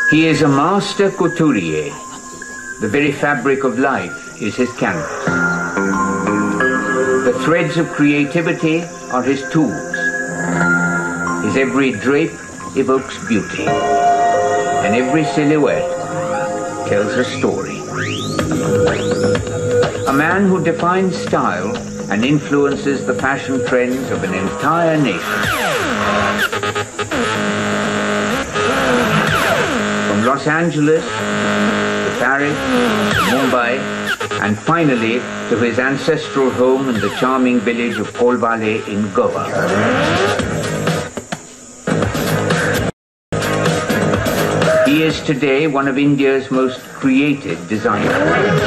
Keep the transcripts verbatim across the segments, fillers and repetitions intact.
He is a master couturier. The very fabric of life is his canvas. The threads of creativity are his tools. His every drape evokes beauty, and every silhouette tells a story. A man who defines style and influences the fashion trends of an entire nation. From Los Angeles to Paris, Mumbai, and finally to his ancestral home in the charming village of Kolvale in Goa. He is today one of India's most creative designers.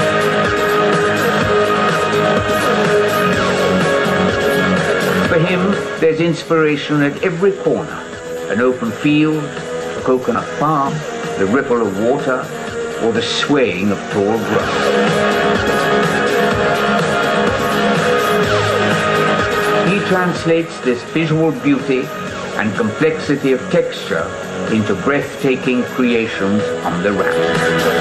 For him, there's inspiration at every corner. An open field, a coconut palm, the ripple of water, or the swaying of tall grass. He translates this visual beauty and complexity of texture into breathtaking creations on the rack.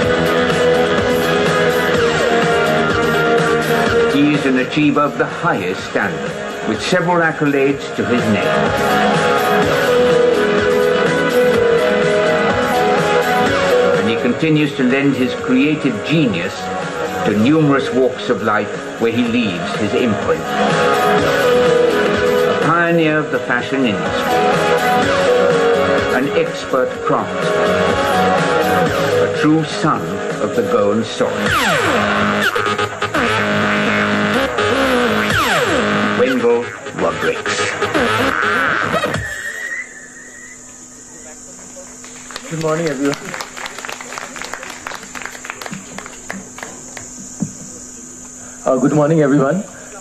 He is an achiever of the highest standard, with several accolades to his name. And he continues to lend his creative genius to numerous walks of life where he leaves his imprint. A pioneer of the fashion industry, an expert craftsman, a true son of the Goan soil. Wendell Rodricks. Good morning, everyone. Uh, good morning, everyone.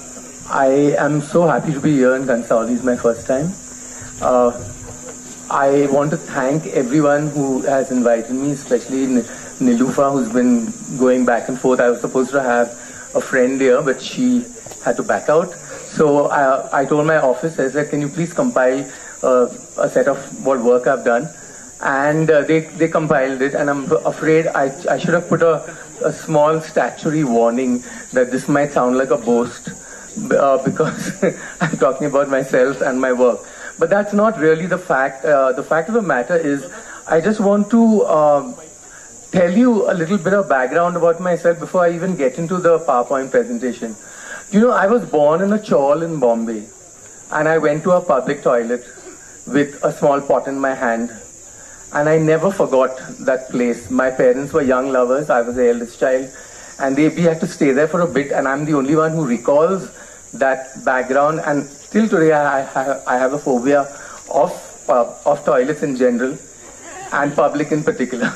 I am so happy to be here in Kansauli. It's my first time. Uh, I want to thank everyone who has invited me, especially Nilufa, who's been going back and forth. I was supposed to have a friend here, but she had to back out. So I, I told my office, I said, can you please compile uh, a set of what work I've done? And uh, they, they compiled it, and I'm afraid I, I should have put a, a small statutory warning that this might sound like a boast uh, because I'm talking about myself and my work. But that's not really the fact. Uh, the fact of the matter is, I just want to uh, tell you a little bit of background about myself before I even get into the PowerPoint presentation. You know, I was born in a chawl in Bombay, and I went to a public toilet with a small pot in my hand, and I never forgot that place. My parents were young lovers, I was the eldest child, and they, we had to stay there for a bit, and I'm the only one who recalls that background, and till today I, I, I have a phobia of, uh, of toilets in general, and public in particular.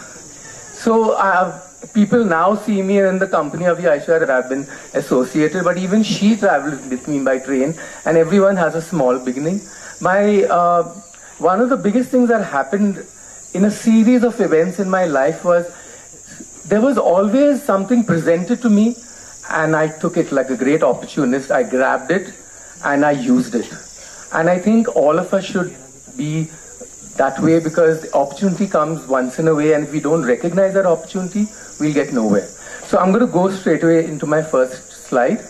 So uh, people now see me in the company of the Aisha that I've been associated, but even she traveled with me by train, and everyone has a small beginning. My, uh, one of the biggest things that happened in a series of events in my life was, there was always something presented to me, and I took it like a great opportunist. I grabbed it, and I used it. And I think all of us should be that way, because the opportunity comes once in a way, and if we don't recognize that opportunity, we'll get nowhere. So I'm going to go straight away into my first slide.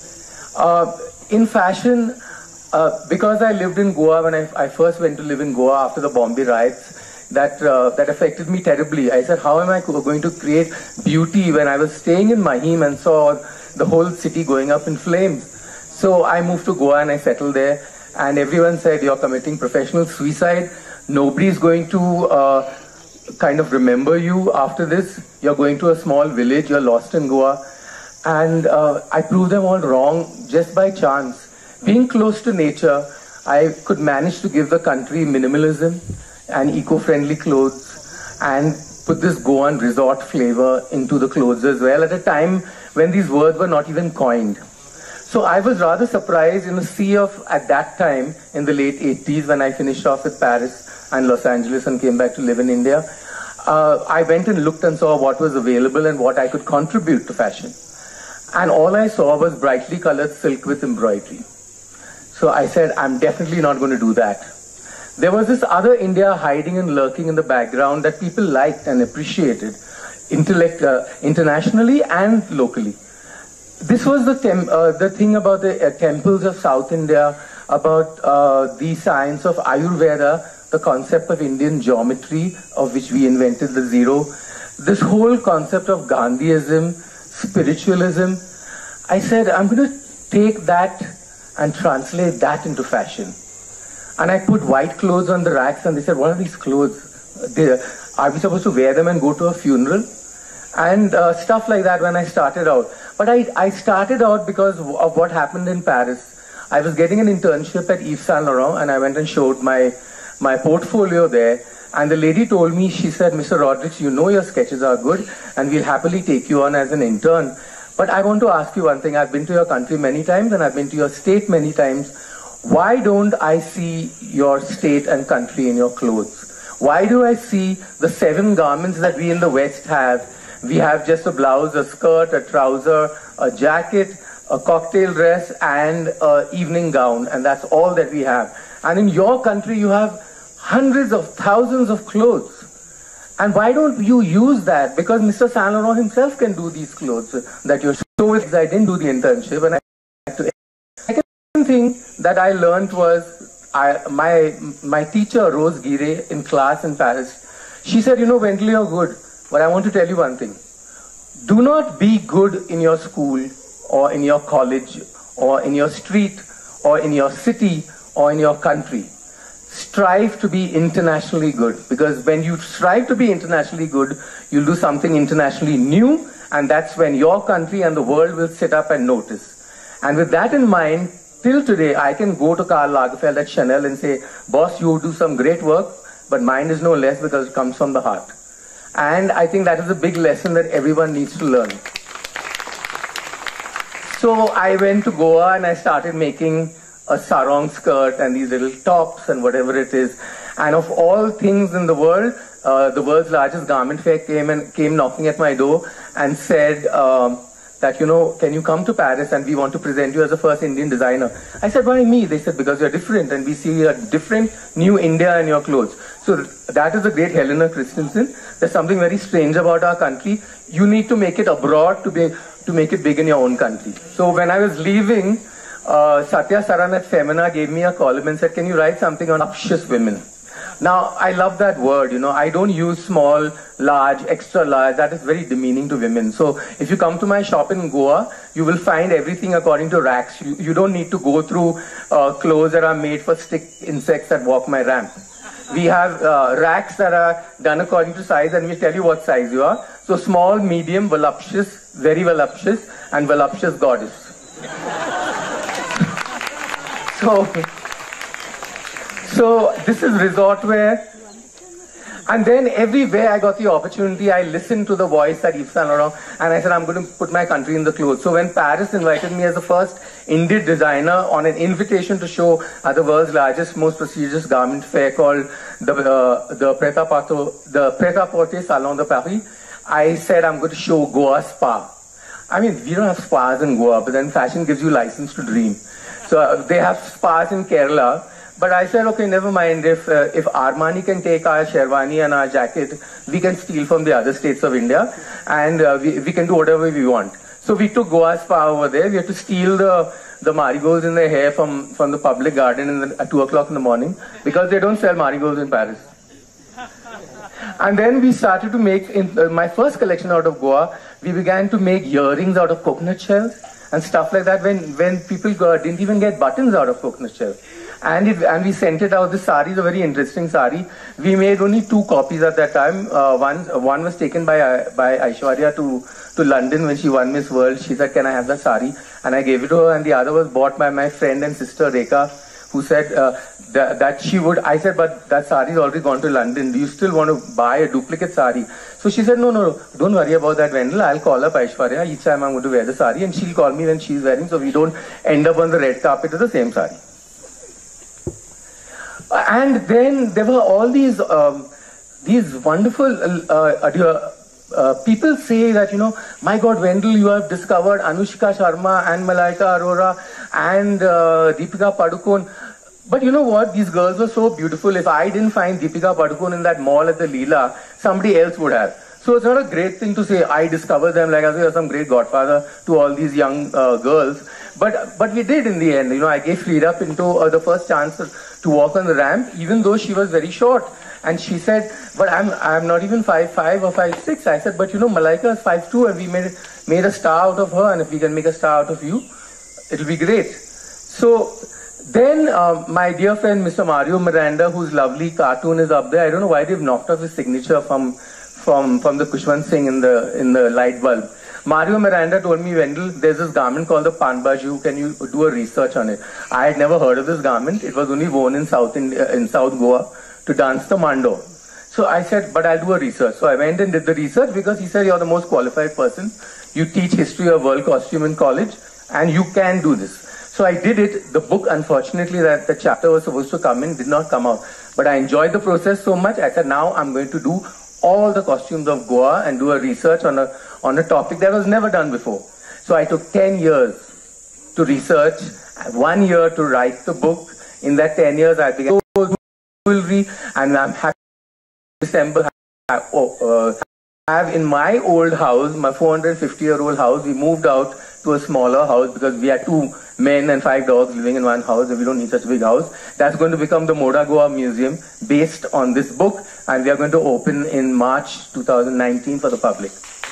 Uh, in fashion, uh, because I lived in Goa when I, I first went to live in Goa after the Bombay riots, that uh, that affected me terribly. I said, how am I going to create beauty when I was staying in Mahim and saw the whole city going up in flames? So I moved to Goa and I settled there, and everyone said, you're committing professional suicide. Nobody's going to uh, kind of remember you after this. You're going to a small village, you're lost in Goa. And uh, I proved them all wrong just by chance. Being close to nature, I could manage to give the country minimalism and eco-friendly clothes and put this Goan resort flavor into the clothes as well at a time when these words were not even coined. So I was rather surprised in a sea of, at that time, in the late eighties, when I finished off with Paris and Los Angeles and came back to live in India, uh, I went and looked and saw what was available and what I could contribute to fashion. And all I saw was brightly colored silk with embroidery. So I said, I'm definitely not going to do that. there was this other India hiding and lurking in the background that people liked and appreciated, intellect, uh, internationally and locally. This was the, tem uh, the thing about the uh, temples of South India, about uh, the science of Ayurveda, the concept of Indian geometry, of which we invented the zero, this whole concept of Gandhiism, spiritualism. I said, I'm going to take that and translate that into fashion. And I put white clothes on the racks, and they said, what are these clothes? They, are we supposed to wear them and go to a funeral? And uh, stuff like that when I started out. But I, I started out because of what happened in Paris. I was getting an internship at Yves Saint Laurent, and I went and showed my, my portfolio there. And the lady told me, she said, Mister Rodricks, you know your sketches are good, and we'll happily take you on as an intern. But I want to ask you one thing. I've been to your country many times, and I've been to your state many times. Why don't I see your state and country in your clothes? Why do I see the seven garments that we in the West have? We have just a blouse, a skirt, a trouser, a jacket, a cocktail dress, and an evening gown, and that's all that we have. And in your country, you have hundreds of thousands of clothes. And why don't you use that? Because Mister Saint Laurent himself can do these clothes that you're so with. I didn't do the internship, and I had to. The second thing that I learned was I, my my teacher Rose Gire in class in Paris. She said, "You know, Wendell, you're good, but I want to tell you one thing. Do not be good in your school or in your college or in your street or in your city or in your country. Strive to be internationally good, because when you strive to be internationally good, you'll do something internationally new, and that's when your country and the world will sit up and notice." And with that in mind, till today, I can go to Karl Lagerfeld at Chanel and say, "Boss, you do some great work, but mine is no less because it comes from the heart." And I think that is a big lesson that everyone needs to learn. So I went to Goa and I started making a sarong skirt and these little tops and whatever it is. And of all things in the world, uh, the world's largest garment fair came and came knocking at my door and said um, that, you know, can you come to Paris and we want to present you as the first Indian designer. I said, why me? They said, because you're different and we see a different new India in your clothes. So that is the great Helena Christensen. There's something very strange about our country. You need to make it abroad to be to make it big in your own country. So when I was leaving, Uh, Satya Saran at Femina gave me a column and said, can you write something on voluptuous women? Now, I love that word, you know. I don't use small, large, extra large. That is very demeaning to women. So if you come to my shop in Goa, you will find everything according to racks. You, you don't need to go through uh, clothes that are made for stick insects that walk my ramp. We have uh, racks that are done according to size, and we tell you what size you are. So small, medium, voluptuous, very voluptuous, and voluptuous goddess. So, so this is resort wear. And then everywhere I got the opportunity, I listened to the voice at Yves Saint Laurent, and I said, I'm going to put my country in the clothes. So when Paris invited me as the first Indian designer on an invitation to show at the world's largest, most prestigious garment fair called the uh, the Pret-a-Porter, the Pret-a-Porter Salon de Paris, I said, I'm going to show Goa Spa. I mean, we don't have spas in Goa, but then fashion gives you license to dream. So uh, they have spas in Kerala, but I said, okay, never mind. If uh, if Armani can take our sherwani and our jacket, we can steal from the other states of India, and uh, we we can do whatever we want. So we took Goa Spa over there. We had to steal the the marigolds in their hair from from the public garden in the, at two o'clock in the morning, because they don't sell marigolds in Paris. And then we started to make in uh, my first collection out of Goa. We began to make earrings out of coconut shells and stuff like that, when when people uh, didn't even get buttons out of coconut shell. And it, and we sent it out. This sari is a very interesting sari. We made only two copies at that time. Uh, one one was taken by uh, by Aishwarya to to London when she won Miss World. She said, can I have that sari? And I gave it to her. And the other was bought by my friend and sister Rekha, who said uh, that, that she would. I said, but that sari is already gone to London. Do you still want to buy a duplicate sari? So she said, no, no, no, don't worry about that, Wendell. I'll call up Aishwarya. Each time I'm going to wear the sari, and she'll call me when she's wearing, so we don't end up on the red carpet with the same sari. And then there were all these um, these wonderful uh, uh, uh, people say that, you know, my God, Wendell, you have discovered Anushka Sharma and Malaika Arora and uh, Deepika Padukone. But you know what? These girls were so beautiful. If I didn't find Deepika Padukone in that mall at the Leela, somebody else would have. So it's not a great thing to say, I discovered them like I was some great godfather to all these young uh, girls. But but we did in the end. You know, I gave Frida Pinto uh, the first chance to, to walk on the ramp, even though she was very short. And she said, but I'm I'm not even five five or five six. I said, but you know, Malaika is five two and we made, made a star out of her. And if we can make a star out of you, it'll be great. So then uh, my dear friend Mister Mario Miranda, whose lovely cartoon is up there. I don't know why they've knocked off his signature from from from the Kushwant Singh in the in the light bulb. Mario Miranda told me, Wendell, there's this garment called the Panbaju. Can you do a research on it? I had never heard of this garment. It was only worn in South India, in South Goa to dance the Mando. So I said, but I'll do a research. So I went and did the research because he said, you're the most qualified person. You teach history of world costume in college and you can do this. So I did it. The book, unfortunately, that the chapter was supposed to come in did not come out. But I enjoyed the process so much. I said, now I'm going to do all the costumes of Goa and do a research on a on a topic that was never done before. So I took ten years to research, one year to write the book. In that ten years, I began jewelry, and I'm happy to assemble. Uh, have in my old house, my four hundred fifty year old house, we moved out to a smaller house because we had two men and five dogs living in one house and we don't need such a big house. That's going to become the Moda Goa Museum based on this book, and we are going to open in March two thousand nineteen for the public.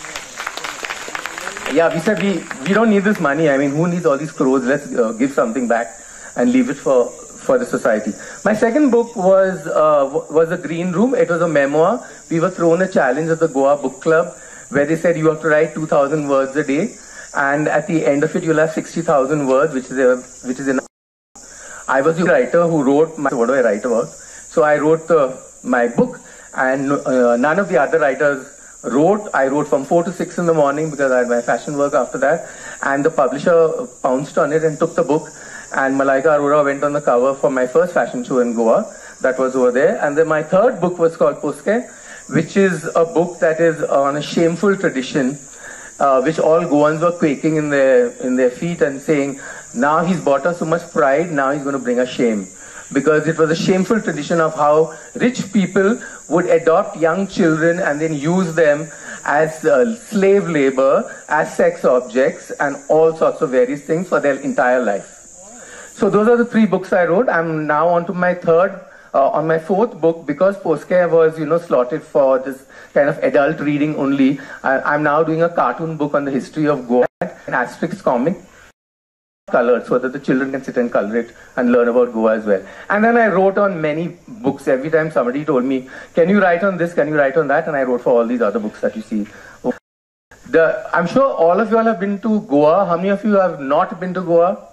Yeah, we said we, we don't need this money. I mean, who needs all these crores? Let's uh, give something back and leave it for, for the society. My second book was, uh, was The Green Room. It was a memoir. We were thrown a challenge at the Goa Book Club where they said you have to write two thousand words a day. And at the end of it, you'll have sixty thousand words, which is a, which is enough. I was the writer who wrote my, what do I write about? So I wrote the, my book, and uh, none of the other writers wrote. I wrote from four to six in the morning because I had my fashion work after that. And the publisher pounced on it and took the book. And Malaika Arora went on the cover for my first fashion show in Goa. That was over there. And then my third book was called Personae, which is a book that is on a shameful tradition. Uh, which all Goans were quaking in their in their feet and saying, now he's bought us so much pride, now he's going to bring us shame. Because it was a shameful tradition of how rich people would adopt young children and then use them as uh, slave labor, as sex objects, and all sorts of various things for their entire life. So those are the three books I wrote. I'm now on to my third, uh, on my fourth book, because Personae was, you know, slotted for this kind of adult reading only. I, I'm now doing a cartoon book on the history of Goa, an asterisk comic, colored, so that the children can sit and color it and learn about Goa as well. And then I wrote on many books. Every time somebody told me, can you write on this, can you write on that? And I wrote for all these other books that you see. The, I'm sure all of you all have been to Goa. How many of you have not been to Goa?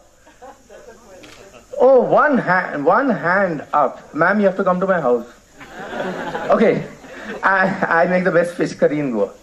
Oh, one hand, one hand up. Ma'am, you have to come to my house. Okay. I, I make the best fish curry in Goa.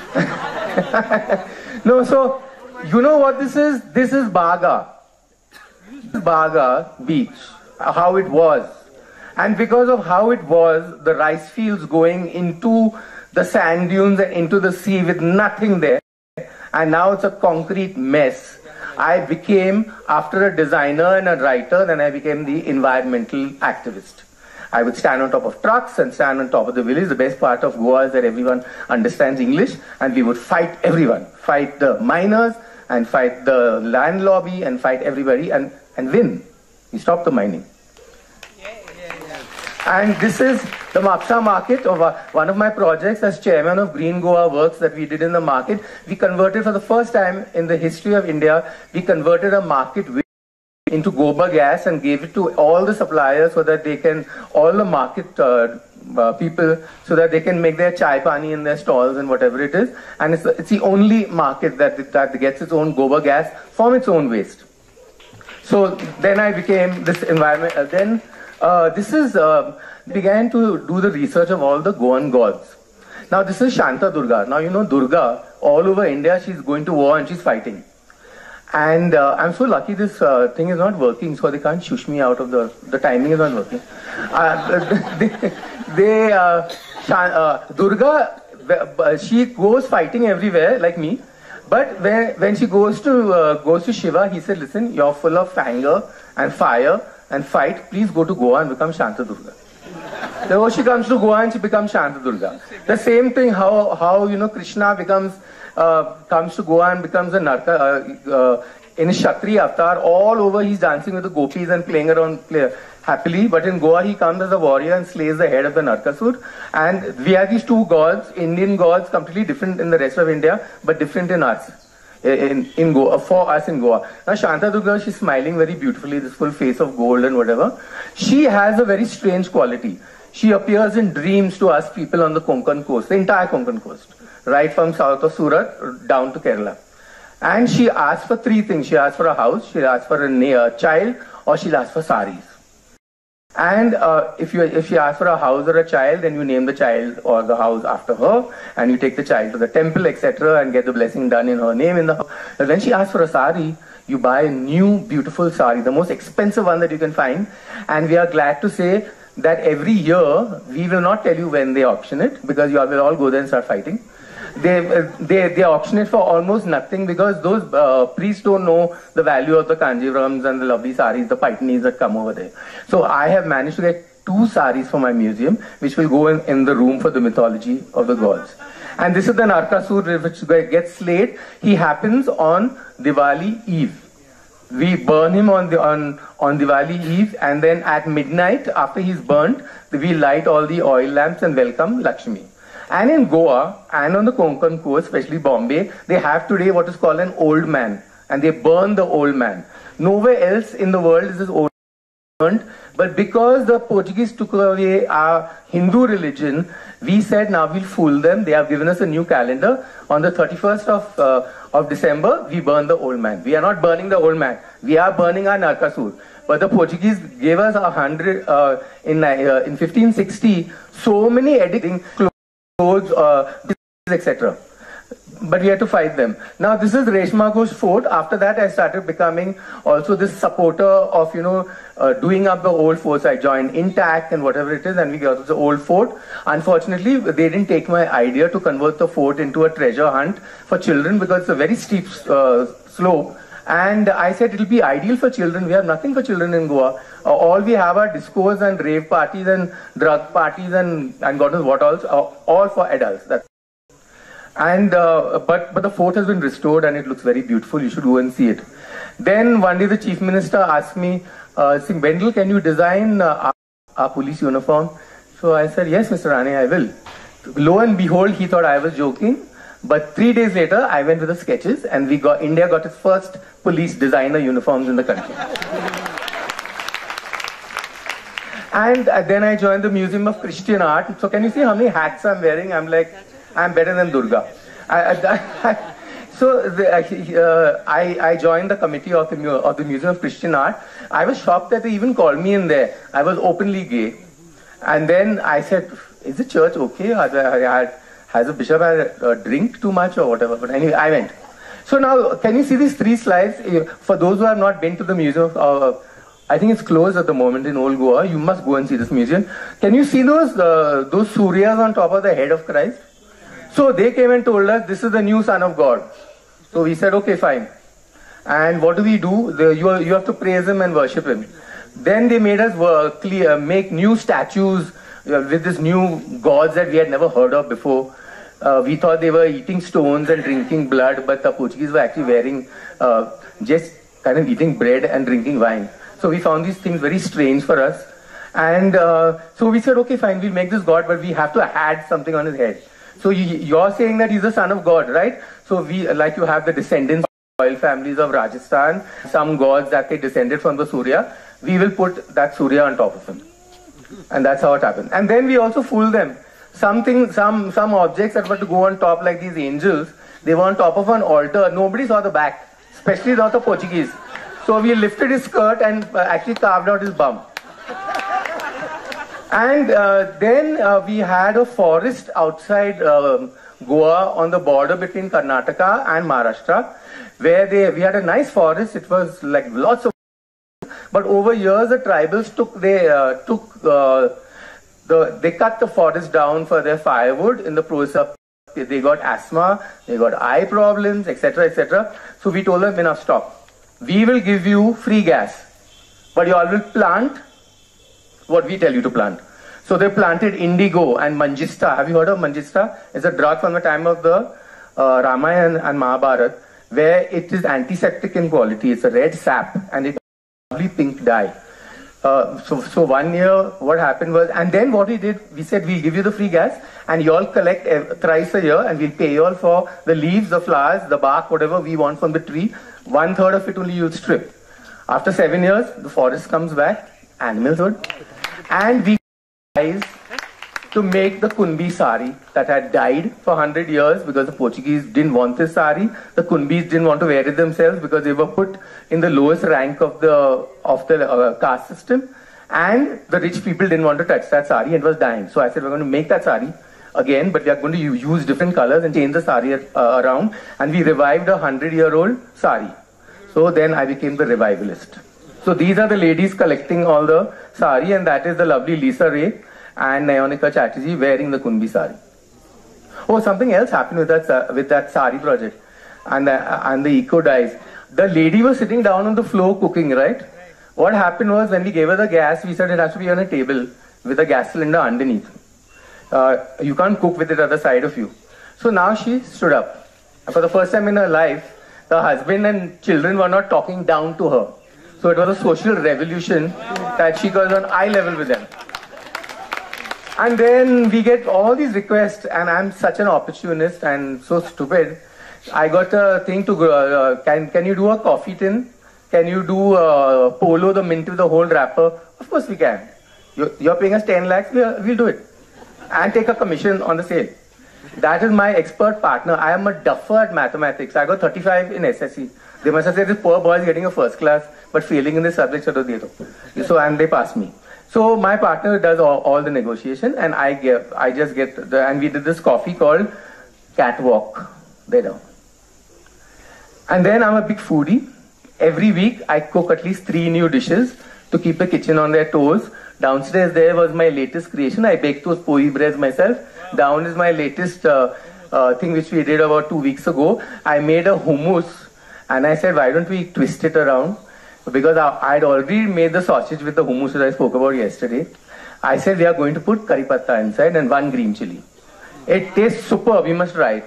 No, so, you know what this is? This is Baga. This is Baga beach, how it was. And because of how it was, the rice fields going into the sand dunes and into the sea with nothing there. And now it's a concrete mess. I became, after a designer and a writer, then I became the environmental activist. I would stand on top of trucks and stand on top of the village. The best part of Goa is that everyone understands English, and we would fight everyone. Fight the miners, and fight the land lobby, and fight everybody, and, and win. We stop the mining. And this is the Mapsa market of uh, one of my projects as chairman of Green Goa Works that we did in the market. We converted for the first time in the history of India, we converted a market into gobar gas and gave it to all the suppliers so that they can, all the market uh, uh, people, so that they can make their chai pani in their stalls and whatever it is. And it's, it's the only market that, that gets its own gobar gas from its own waste. So then I became this environment, uh, then Uh, this is, uh, began to do the research of all the Goan gods. Now this is Shanta Durga. Now you know Durga, all over India, she's going to war and she's fighting. And uh, I'm so lucky this uh, thing is not working, so they can't shush me out of the, the timing is not working. Uh, they, they uh, uh, Durga, she goes fighting everywhere like me. But when, when she goes to, uh, goes to Shiva, he said, listen, you're full of anger and fire. and fight, please go to Goa and become Shanta Durga. So she comes to Goa and she becomes Shanta Durga. The same thing, how, how you know, Krishna becomes, uh, comes to Goa and becomes a Narka, uh, uh, in his Kshatriya avatar. All over he's dancing with the gopis and playing around play, happily. But in Goa he comes as a warrior and slays the head of the Narkasur. And we have these two gods, Indian gods, completely different in the rest of India, but different in us. In, in Goa, for us in Goa. Now Shanta Durga, she's smiling very beautifully, this full face of gold and whatever. She has a very strange quality. She appears in dreams to us people on the Konkan coast, the entire Konkan coast, right from south of Surat down to Kerala. And she asks for three things. She asks for a house, she asks for a uh, child, or she'll ask for saris. And uh, if you if she asks for a house or a child, then you name the child or the house after her, and you take the child to the temple, et cetera, and get the blessing done in her name in the house. But when she asks for a sari, you buy a new beautiful sari, the most expensive one that you can find. And we are glad to say that every year we will not tell you when they auction it, because you will all go there and start fighting. They, they, they auction it for almost nothing, because those uh, priests don't know the value of the kanjivrams and the lovely saris, the paitanis that come over there. So I have managed to get two saris for my museum, which will go in, in the room for the mythology of the gods. And this is the Narkasur which gets slayed. He happens on Diwali Eve. We burn him on, the, on, on Diwali Eve, and then at midnight, after he's burnt, we light all the oil lamps and welcome Lakshmi. And in Goa and on the Konkan coast, especially Bombay, they have today what is called an old man, and they burn the old man. Nowhere else in the world is this old man burnt, but because the Portuguese took away our Hindu religion, we said now we'll fool them. They have given us a new calendar. On the thirty-first of, uh, of December, we burn the old man. We are not burning the old man. We are burning our Narkasur. But the Portuguese gave us a hundred, uh, in, uh, in fifteen sixty, so many editing clothes, uh, et cetera. But we had to fight them. Now this is Reshma Ghosh Fort. After that I started becoming also this supporter of, you know, uh, doing up the old forts. I joined Intact and whatever it is, and we got the old fort. Unfortunately, they didn't take my idea to convert the fort into a treasure hunt for children, because it's a very steep uh, slope. And I said it'll be ideal for children. We have nothing for children in Goa. Uh, all we have are discos and rave parties and drug parties and, and God knows what else, uh, all for adults. That's And uh, but but the fort has been restored and it looks very beautiful. You should go and see it. Then one day the chief minister asked me, uh, "Shri Wendell, can you design uh, our, our police uniform?" So I said, "Yes, Mister Rane, I will." Lo and behold, he thought I was joking. But three days later, I went with the sketches, and we got India got its first police designer uniforms in the country. And uh, then I joined the Museum of Christian Art. So can you see how many hats I'm wearing? I'm like, I'm better than Durga. I, I, I, so the, uh, I, I joined the committee of the, of the Museum of Christian Art. I was shocked that they even called me in there. I was openly gay. And then I said, is the church okay? Has, I, has the bishop had a drink too much or whatever? But anyway, I went. So now, can you see these three slides? For those who have not been to the museum, uh, I think it's closed at the moment in Old Goa. You must go and see this museum. Can you see those, uh, those Suryas on top of the head of Christ? So they came and told us, this is the new Son of God. So we said, okay, fine. And what do we do? The, you, are, you have to praise him and worship him. Then they made us work, clear, make new statues uh, with this new gods that we had never heard of before. Uh, we thought they were eating stones and drinking blood, but the Portuguese were actually wearing, uh, just kind of eating bread and drinking wine. So we found these things very strange for us. And uh, so we said, okay, fine, we'll make this god, but we have to add something on his head. So you, you're saying that he's the son of God, right? So we, like you have the descendants of royal families of Rajasthan, some gods that they descended from the Surya, we will put that Surya on top of him. And that's how it happened. And then we also fool them. Something, some, some objects that were to go on top, like these angels, they were on top of an altar. Nobody saw the back, especially not the Portuguese. So we lifted his skirt and uh, actually carved out his bum. And uh, then uh, we had a forest outside uh, Goa on the border between Karnataka and Maharashtra, where they, we had a nice forest. It was like lots of, but over years the tribals took, they uh, took, uh, the, they cut the forest down for their firewood. In the process of, they got asthma, they got eye problems, et cetera, et cetera. So we told them, enough, stop. We will give you free gas. but you all will plant what we tell you to plant. So they planted indigo and mangista. Have you heard of mangista? It's a drug from the time of the uh, Ramayana and Mahabharata, where it is antiseptic in quality. It's a red sap and it's a lovely pink dye. Uh, so, so one year, what happened was, and then what we did, we said we'll give you the free gas and you all collect ev thrice a year and we'll pay you all for the leaves, the flowers, the bark, whatever we want from the tree. One third of it only you'll strip. After seven years, the forest comes back, animals would, and we guys to make the Kunbi sari that had died for one hundred years because the Portuguese didn't want this sari. The Kunbis didn't want to wear it themselves because they were put in the lowest rank of the of the uh, caste system, and the rich people didn't want to touch that sari and it was dying. So I said, we're going to make that sari again, but we are going to use different colors and change the sari uh, around, and we revived a hundred year old sari. So then I became the revivalist. So these are the ladies collecting all the sari, and that is the lovely Lisa Ray and Nayonika Chatterjee wearing the Kunbi sari. Oh, something else happened with that uh, with that sari project and the, uh, and the eco dyes. The lady was sitting down on the floor cooking, right? What happened was, when we gave her the gas, we said it has to be on a table with a gas cylinder underneath. Uh, you can't cook with it at the side of you. So now she stood up. And for the first time in her life, the husband and children were not talking down to her. So it was a social revolution that she was on eye level with them. And then we get all these requests, and I'm such an opportunist and so stupid. I got a thing to, uh, can, can you do a coffee tin? Can you do uh, polo, the mint with the whole wrapper? Of course we can. You're, you're paying us ten lakhs, we'll, we'll do it. And take a commission on the sale. That is my expert partner. I am a duffer at mathematics. I got thirty-five in S S C. They must have said this poor boy is getting a first class, but failing in this subject. So, and they passed me. So my partner does all, all the negotiation, and I get, I just get the, and we did this coffee called Catwalk. There down. And then I'm a big foodie. Every week I cook at least three new dishes to keep the kitchen on their toes. Downstairs there was my latest creation. I baked those poi breads myself. Down is my latest uh, uh, thing which we did about two weeks ago. I made a hummus, and I said, why don't we twist it around? Because I had already made the sausage with the hummus that I spoke about yesterday. I said we are going to put curry patta inside and one green chili. It tastes superb. You must try it.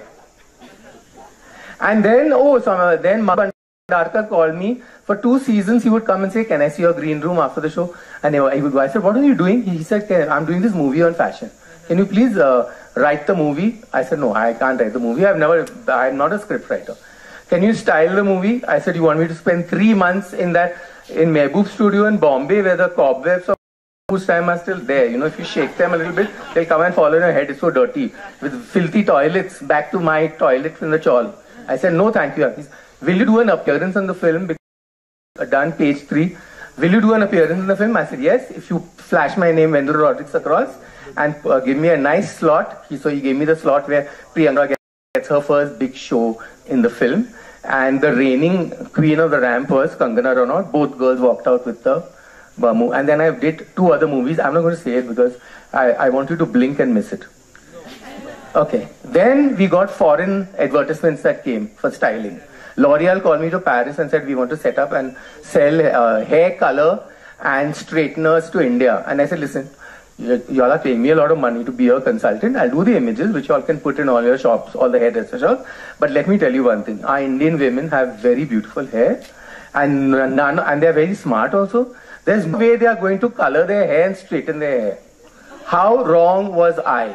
And then, oh, so, uh, then Bhandarkar called me. For two seasons, he would come and say, can I see your green room after the show? And he would go. I said, what are you doing? He said, I'm doing this movie on fashion. Can you please uh, write the movie? I said, no, I can't write the movie. I've never, I'm not a script writer. Can you style the movie? I said, you want me to spend three months in that, in Mehboob studio in Bombay, where the cobwebs of whose time are still there. You know, if you shake them a little bit, they'll come and fall on your head. It's so dirty. With filthy toilets, back to my toilet in the chawl. I said, no, thank you. Said, will you do an appearance in the film? Because done page three. Will you do an appearance in the film? I said, yes. If you flash my name, Wendell Rodricks, across and uh, give me a nice slot. He, so he gave me the slot where Priyanka gets her first big show in the film. And the reigning queen of the ramp was Kangana Ranaut. Both girls walked out with the Bamu. And then I did two other movies. I'm not going to say it because I, I want you to blink and miss it. Okay. Then we got foreign advertisements that came for styling. L'Oreal called me to Paris and said, we want to set up and sell uh, hair color and straighteners to India. And I said, listen, you all are paying me a lot of money to be a consultant. I'll do the images, which you all can put in all your shops, all the hairdresser shops. But let me tell you one thing. Our Indian women have very beautiful hair, and none, and they're very smart also. There's no way they are going to color their hair and straighten their hair. How wrong was I?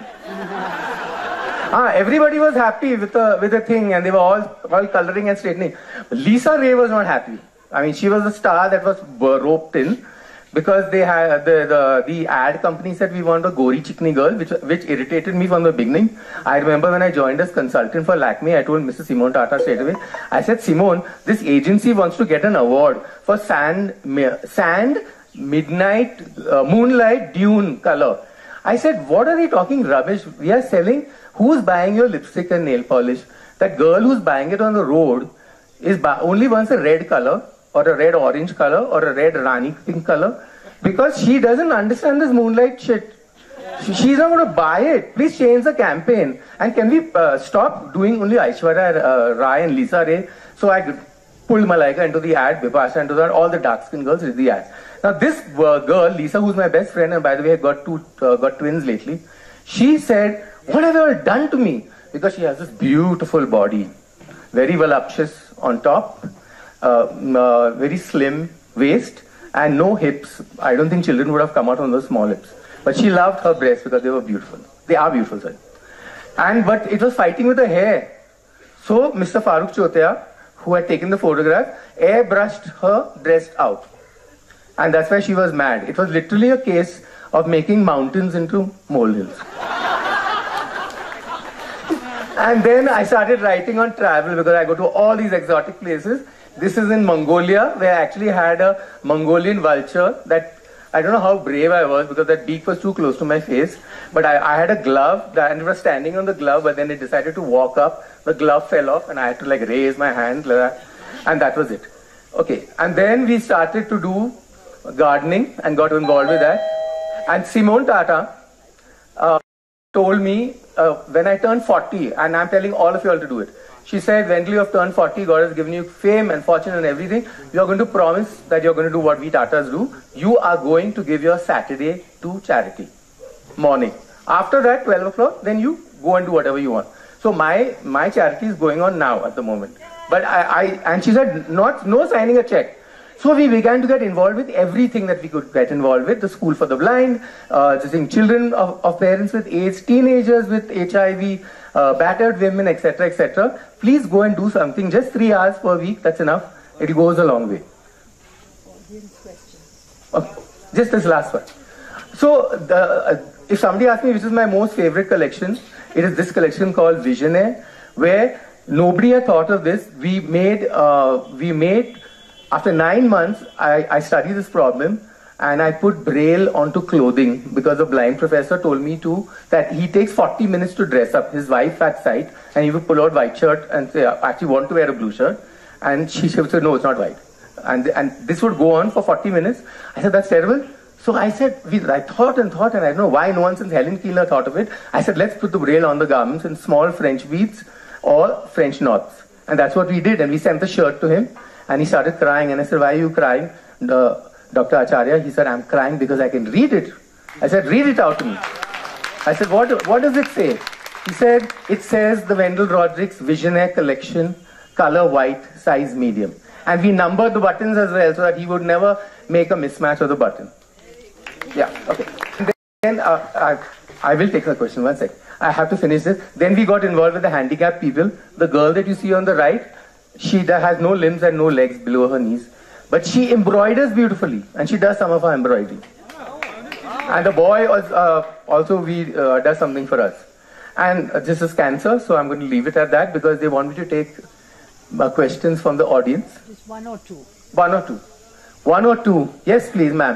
ah, everybody was happy with the, with the thing, and they were all, all coloring and straightening. Lisa Ray was not happy. I mean, she was the star that was roped in. Because they had the, the the ad company said we want a gori chikni girl, which which irritated me from the beginning. I remember when I joined as consultant for Lakme, I told Missus Simone Tata straight away. I said, Simone, this agency wants to get an award for sand sand midnight uh, moonlight dune color. I said, what are they talking rubbish? We are selling. Who's buying your lipstick and nail polish? That girl who's buying it on the road is only wants a red color, or a red orange color, or a red Rani pink color, because she doesn't understand this moonlight shit. She's not going to buy it. Please change the campaign. And can we uh, stop doing only Aishwarya uh, Rai and Lisa Ray? So I pulled Malaika into the ad, Bipasha into that, all the dark skinned girls did the ads. Now this uh, girl, Lisa, who's my best friend, and by the way, I got two, uh, got twins lately. She said, "What have you all done to me?" Because she has this beautiful body, very voluptuous on top, uh, uh, very slim waist, and no hips. I don't think children would have come out on those small hips. But she loved her breasts because they were beautiful. They are beautiful, sorry. And but it was fighting with her hair. So Mister Farooq Chotia, who had taken the photograph, airbrushed her dress out. And that's why she was mad. It was literally a case of making mountains into molehills. And then I started writing on travel because I go to all these exotic places. This is in Mongolia, where I actually had a Mongolian vulture that, I don't know how brave I was because that beak was too close to my face. But I, I had a glove and it was standing on the glove, but then it decided to walk up. The glove fell off and I had to like raise my hand like that. And that was it. Okay. And then we started to do gardening and got involved with that. And Simone Tata uh, told me uh, when I turned forty, and I'm telling all of you all to do it. She said, "Wendell, you have turned forty, God has given you fame and fortune and everything. You're going to promise that you're going to do what we Tatas do. You are going to give your Saturday to charity. Morning. After that, twelve o'clock, then you go and do whatever you want." So my, my charity is going on now at the moment. But I, I, and she said, not, no signing a check. So we began to get involved with everything that we could get involved with. The school for the blind, uh, just children of, of parents with AIDS, teenagers with H I V, uh, battered women, et cetera, et cetera. Please go and do something. Just three hours per week, that's enough. It goes a long way. Okay. Just this last one. So the, uh, if somebody asks me which is my most favorite collection, it is this collection called Visionaire, where nobody had thought of this. We made, uh, we made, after nine months, I, I studied this problem and I put Braille onto clothing because a blind professor told me to, that he takes forty minutes to dress up. His wife had sight and he would pull out white shirt and say, "I actually want to wear a blue shirt." And she would say, "No, it's not white." And, and this would go on for forty minutes. I said, "That's terrible." So I said, we, I thought and thought, and I don't know why no one since Helen Keeler thought of it. I said, let's put the Braille on the garments in small French beads or French knots. And that's what we did. And we sent the shirt to him. And he started crying. And I said, "Why are you crying, the, Doctor Acharya?" He said, "I'm crying because I can read it." I said, "Read it out to me." I said, what, what does it say?" He said, "It says the Wendell Rodricks Visionaire Collection, color white, size medium." And we numbered the buttons as well so that he would never make a mismatch of the button. Yeah, okay. Then uh, I, I will take the question, one sec. I have to finish this. Then we got involved with the handicapped people. The girl that you see on the right, she has no limbs and no legs below her knees. But she embroiders beautifully, and she does some of her embroidery. And the boy also, uh, also we, uh, does something for us. And uh, this is cancer, so I'm going to leave it at that because they want me to take uh, questions from the audience. Just one or two. One or two. One or two. Yes, please, ma'am.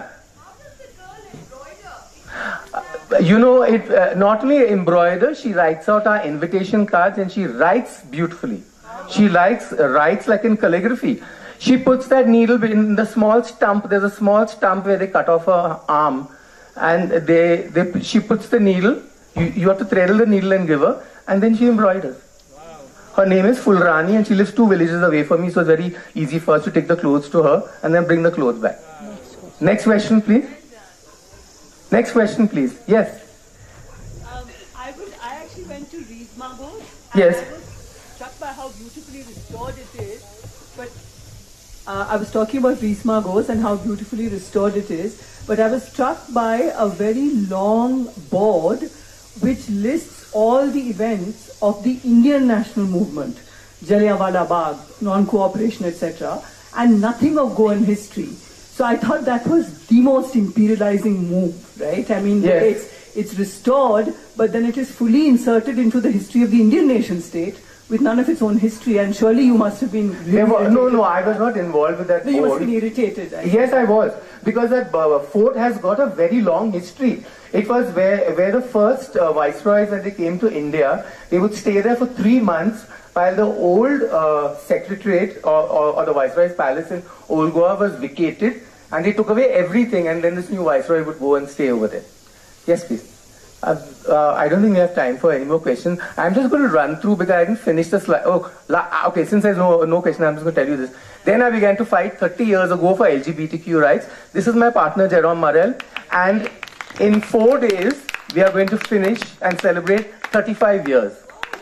You know, it uh, not only embroider, she writes out our invitation cards and she writes beautifully. She likes uh, writes like in calligraphy. She puts that needle in the small stump. There's a small stump where they cut off her arm, and they, they she puts the needle. You, you have to threadle the needle and give her, and then she embroiders. Wow. Her name is Fulrani, and she lives two villages away from me, so it's very easy for us to take the clothes to her and then bring the clothes back. Wow. Next question, please. Next question, please. Yes. Um, I, would, I actually went to Riesmagos. Yes. I was struck by how beautifully restored it is. But uh, I was talking about Riesmagos and how beautifully restored it is. But I was struck by a very long board which lists all the events of the Indian national movement, Jallianwala Bagh, non-cooperation, et cetera, and nothing of Goan history. So I thought that was the most imperializing move, right? I mean, yes. it's, it's restored, but then it is fully inserted into the history of the Indian nation state with none of its own history. And surely you must have been really Never, No, no, I was not involved with that. No, you must have been irritated. I yes, I was. Because that uh, fort has got a very long history. It was where, where the first uh, viceroys, when they came to India, they would stay there for three months while the old uh, secretariat or, or, or the Viceroy's palace in Old Goa was vacated, and they took away everything, and then this new Viceroy would go and stay over there. Yes, please. Uh, I don't think we have time for any more questions. I'm just going to run through because I didn't finish the slide. Oh, la okay, since there's no, no question, I'm just going to tell you this. Then I began to fight thirty years ago for L G B T Q rights. This is my partner, Jerome Morel. And in four days, we are going to finish and celebrate thirty-five years.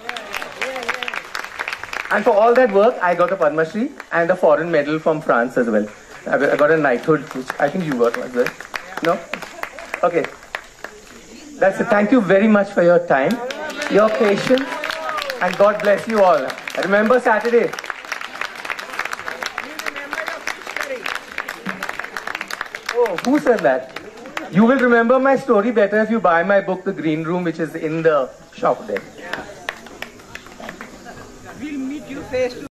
And for all that work, I got a Padma Shri and a foreign medal from France as well. I got a knighthood, which I think you got as well. No? Okay. That's it. Thank you very much for your time, your patience, and God bless you all. Remember Saturday. Oh, who said that? You will remember my story better if you buy my book, The Green Room, which is in the shop there. We'll meet you face to